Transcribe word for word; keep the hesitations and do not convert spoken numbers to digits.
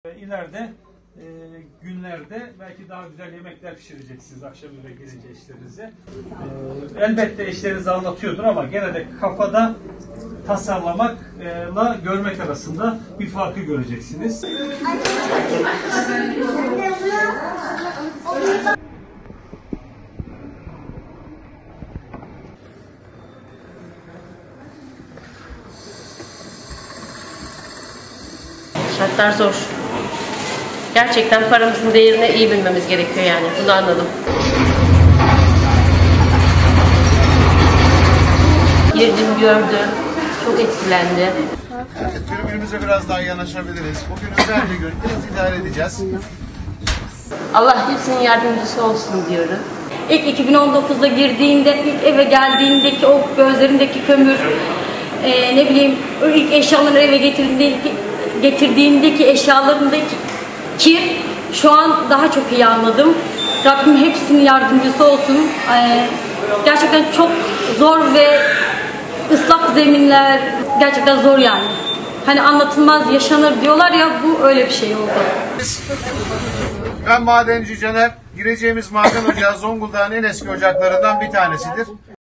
İleride e, günlerde belki daha güzel yemekler pişireceksiniz akşam eve gelince eşlerinize. E, elbette eşleriniz anlatıyordur ama gene de kafada tasarlamakla görmek arasında bir farkı göreceksiniz. Şartlar zor. Gerçekten paramızın değerini iyi bilmemiz gerekiyor yani. Bunu anladım. Girdim, gördüm. Çok etkilendi. Evet, birbirimize biraz daha yanaşabiliriz. Bugün özel bir gün. Biraz idare edeceğiz. Allah hepsinin yardımcısı olsun diyorum. İlk iki bin on dokuzda girdiğinde, ilk eve geldiğindeki o gözlerindeki kömür, e, ne bileyim ilk eşyaları eve getirdiğindeki, getirdiğindeki eşyalarındaki kir, şu an daha çok iyi anladım. Rabbim hepsinin yardımcısı olsun. E, gerçekten çok zor ve ıslak zeminler, gerçekten zor yani. Hani anlatılmaz yaşanır diyorlar ya, bu öyle bir şey oldu. Ben Madenci Caner. Gireceğimiz maden ocağı Zonguldak'ın en eski ocaklarından bir tanesidir.